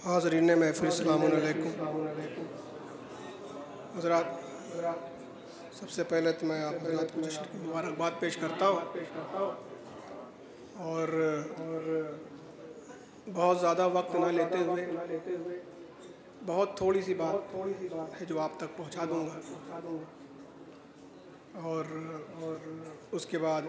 हाज़रीन महफ़िल अस्सलामु अलैकुम। हज़रात, सबसे पहले तो मैं आप हज़रात को जश्न की मुबारकबाद पेश करता हूँ और बहुत ज़्यादा वक्त ना लेते हुए बहुत थोड़ी सी बात है जो आप तक पहुँचा दूँगा और उसके बाद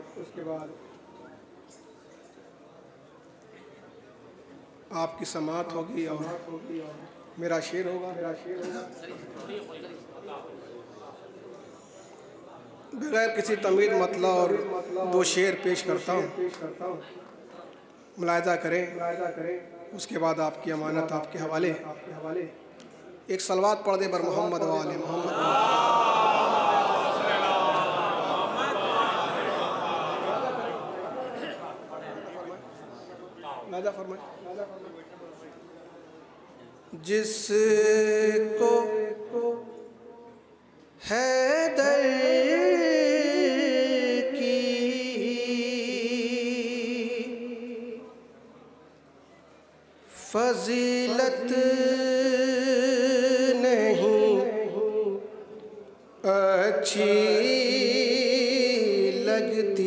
आपकी समाअत होगी और मेरा शेर होगा। बगैर किसी तमीज़ मतला और दो शेर पेश करता हूँ, मुलाहिज़ा करें। उसके बाद आपकी अमानत आपके हवाले। एक सलवात पढ़ दे बर मोहम्मद वाले मोहम्मद। मुलाहिज़ा फरमाए। जिसको हैदर की फजीलत नहीं अच्छी लगती,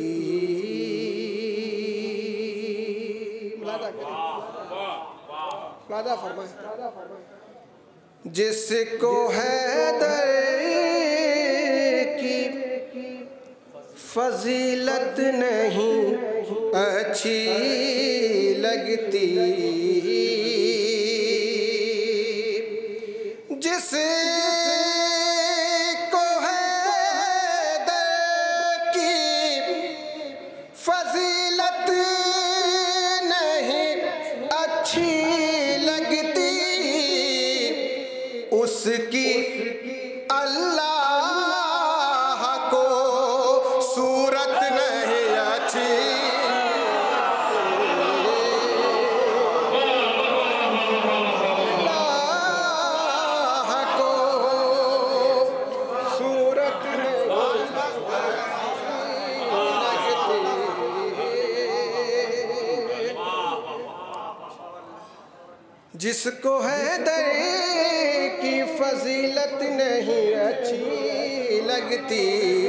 वादा फरमाए। जिसको हैदर की फजीलत नहीं अच्छी लगती, जिसको हैदर की फजीलत नहीं अच्छी लगती, उसकी अल्लाह को सूरत नहीं अच्छी। अल्लाह को सूरत नहीं लगती। जिसको हैदर की फजीलत नहीं अच्छी लगती,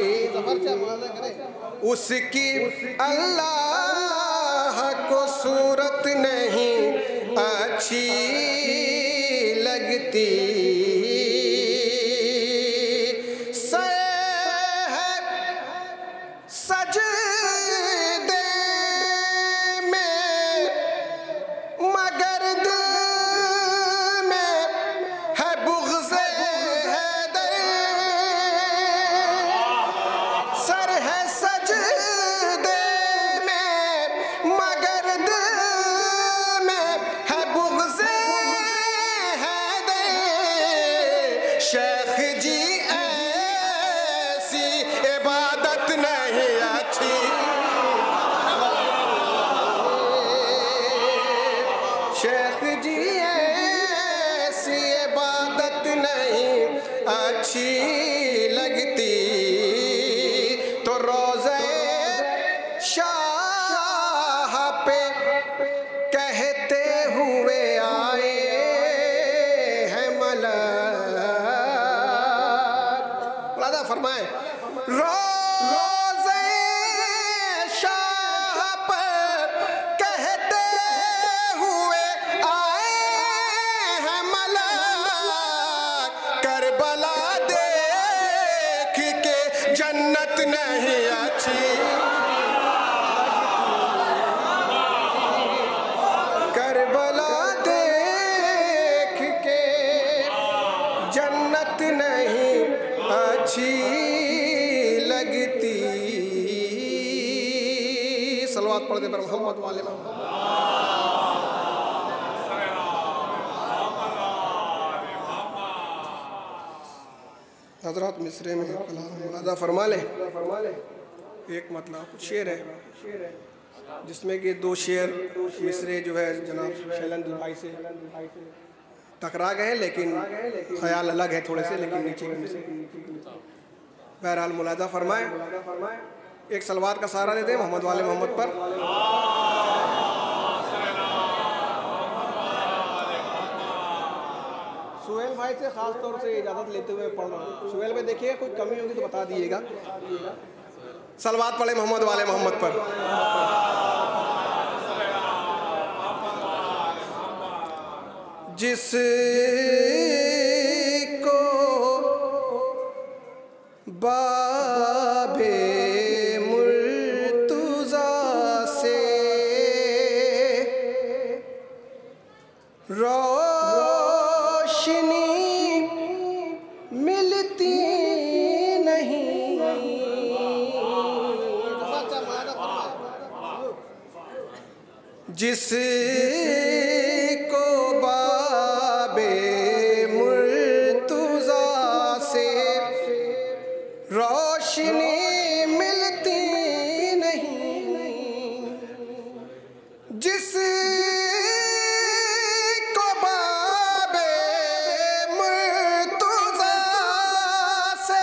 उसकी अल्लाह को सूरत नहीं अच्छी लगती। सजदे में मगर शेख जी ऐसी इबादत नहीं अच्छी। शेख जी ऐसी इबादत नहीं अच्छी लगती, तो रोज़े शाह पे कहते हुए आए हैं मलाक। फरमाए रोज़े शाह पर कहते हुए आए हैं मलाक, करबला देख के जन्नत नहीं अच्छी। करबला देख के जन्नत नहीं अच्छी लगती। सलवात पढ़ दे पर मोहम्मद वाले मोहम्मद। हज़रात मिसरे में मुलाज़ा फरमा ले। एक मतलब कुछ शेर है जिसमें कि दो शेर मिसरे जो है जनाब शैलेंद्र भाई से टकरा गए, लेकिन ख्याल अलग है थोड़े से, लेकिन नीचे के मिसरे। बहरहाल मुलाज़ा फरमाए। एक सलवात का सहारा देते हैं मोहम्मद वाले मोहम्मद पर। सुहेल भाई से खास तौर से इजाज़त लेते हुए पढ़ रहा हूँ। सुहेल भाई देखिए कोई कमी होगी तो बता दिएगा। सलवात पढ़े मोहम्मद वाले मोहम्मद पर। जिसको बाबे मुर्तुज़ा से रोशनी मिलती नहीं, जिसको बाबे मुर्तुज़ा से रोशनी मिलती नहीं, जिसको बाबे मुर्तुज़ा से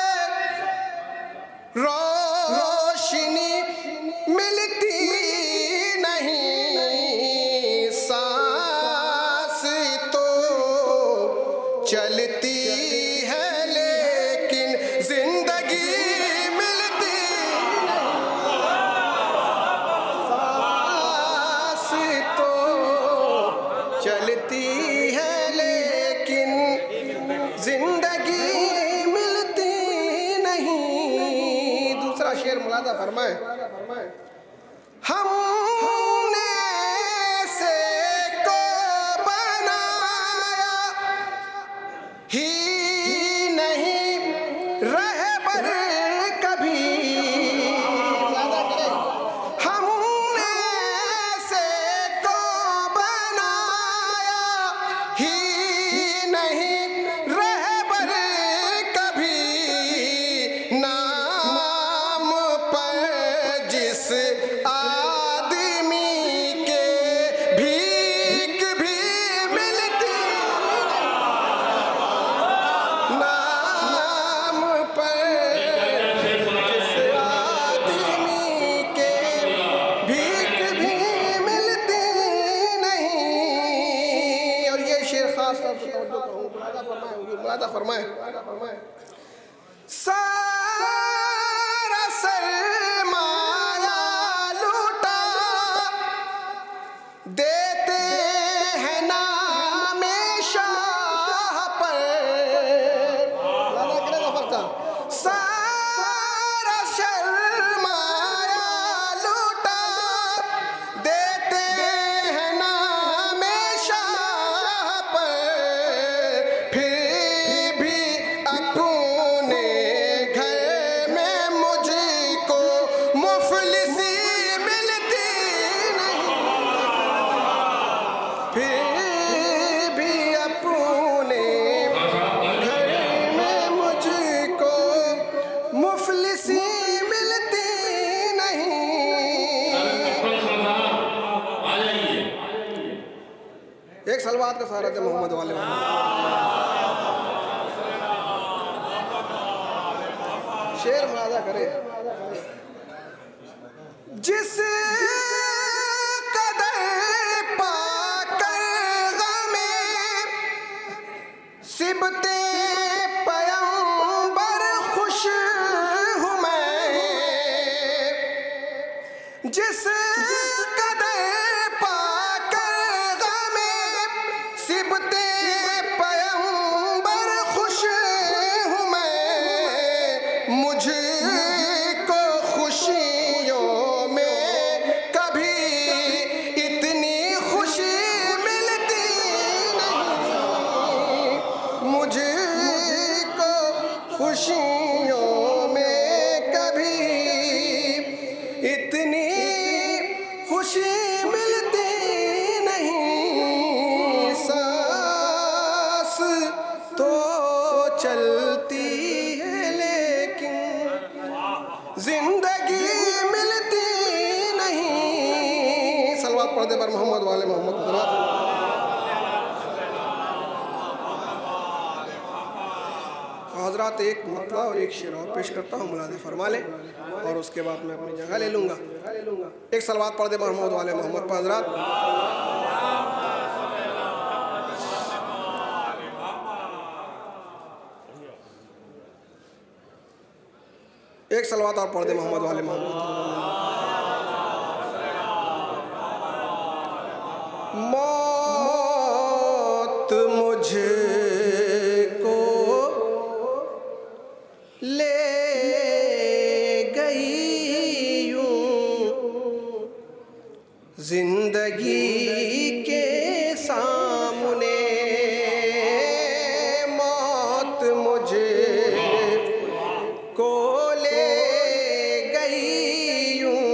रोशनी मिलती नहीं, सांस तो चलती है लेकिन जिंदगी मिलती नहीं, सांस तो चलती है लेकिन जिंदगी मिलती नहीं। दूसरा शेर मुलाजा फरमाए। हमने से को बनाया ही नहीं रहबर कभी, हमने से को बनाया ही नहीं रहबर कभी, नाम पर जिस आदमी के भीख भी मिलती, नाम पर जिस आदमी के भीख भी मिलती नहीं। और ये शेर खास तौर से तवज्जो कहूँ, मुलाजा फरमाए। सारा सरमाया लूटा देते हैं नामे शाह पर, सारा सरमाया लूटा देते हैं नामे शाह पर, फिर भी अपने घर में मुझको मुफलिसी मिलती नहीं, फिर भी अपने घर में मुझको मुफलिसी मिलती नहीं। एक सलवात का सहारा थे मोहम्मद वाले शेर मुलाजा करे। जिस कदर पाकर गमे सिबते पयंबर खुश हूँ मैं, जिस कदर पाकर गमे सिबते पयंबर खुश हूँ मैं, मुझको खुशियों में कभी इतनी खुशी मिलती नहीं, मुझको खुशियों में कभी इतनी खुशी मिलती नहीं, सांस तो चलती है लेकिन जिंदगी मिलती नहीं। सलवात पढ़ दे पर मोहम्मद वाले मोहम्मद। हजरात एक मतला और एक शेर और पेश करता हूँ, मुलाज़ा फरमा ले और उसके बाद मैं अपनी जगह ले लूँगा। एक सलवात पढ़ दे मोहम्मद वाले मोहम्मद पर हजरात। एक सलवात और पढ़ दे मोहम्मद वाले मोहम्मद। मौत मुझको ले गई यूं जिंदगी के सामने, मौत मुझे को ले गई यूं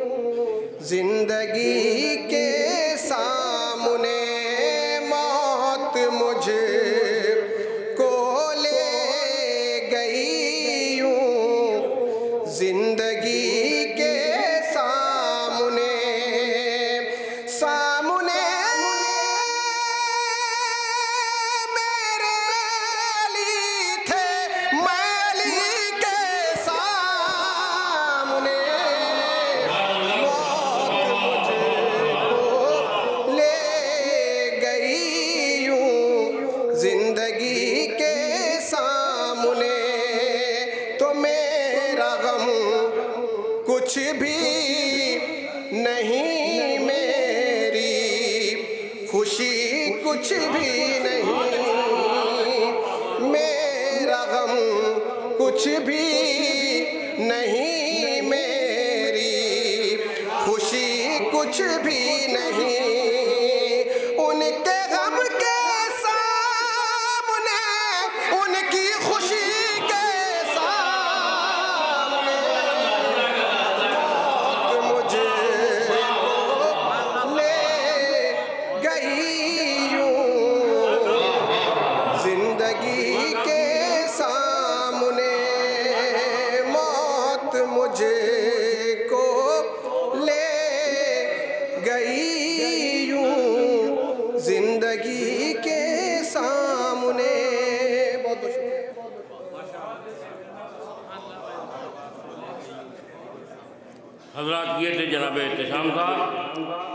जिंदगी के सामने, मौत मुझे को ले गई यूं जिंदगी के सामने। सामने मेरे अली थे, अली के सामने, मौत मुझे ले गई यूं जिंदगी के सामने। तो मेरा गम कुछ भी नहीं, मेरी खुशी कुछ भी नहीं, मेरा गम कुछ भी नहीं, मेरी खुशी कुछ भी नहीं। उनके गम के सामने, उनकी खुशी के सामने, मौत मुझे ले गई यूं जिंदगी के सामने, मौत मुझे को ले गई यूं जिंदगी के सामने। बहुत बहुत शुक्रिया। हज़रात ये थे जनाब एहतशाम साहब।